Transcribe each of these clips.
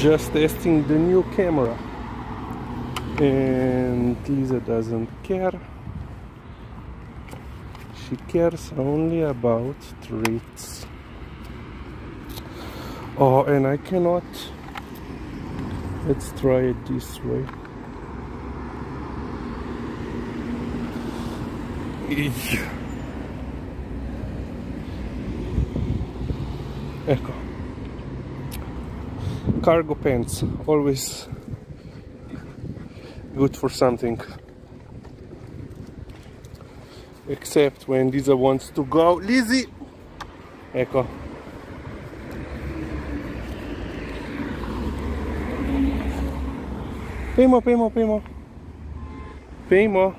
just testing the new camera, and Lisa doesn't care. She cares only about treats. Oh, and I cannot. Let's try it this way. Ecco. Cargo pants, always good for something. Except when Lisa wants to go. Lizzie! Ecco. Pemo, Pemo, Pemo. Pemo.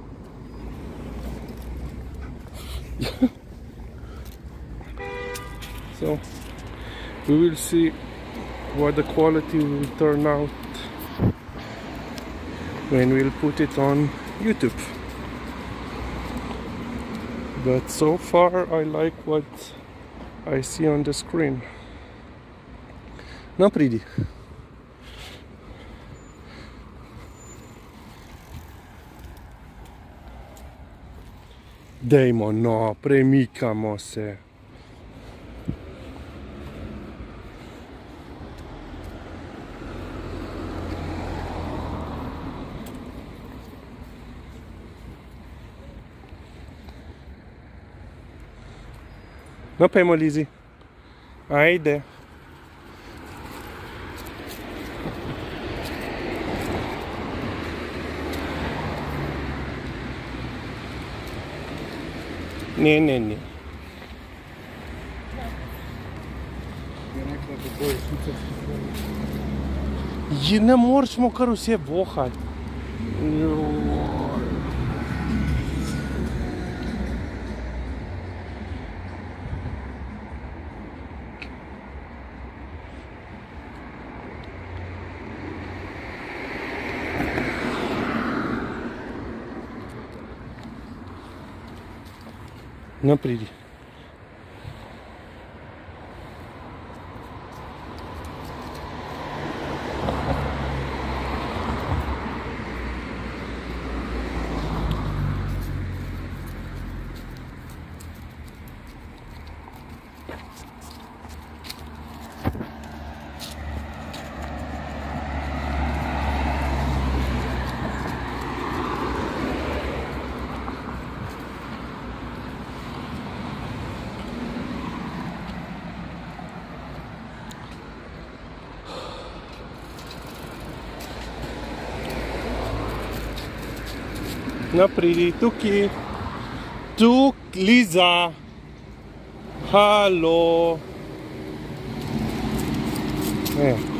So, we will see what the quality will turn out when we'll put it on YouTube. But so far I like what I see on the screen. Naprijdi. Dejmo, no, premikamo se. Napijmo, Lizzie. Ajde. Ne, ne, ne. Ne moramo kar vse vohati. Naprijdi. Naprijdi, tukaj. Tukaj, Lisa. Halo.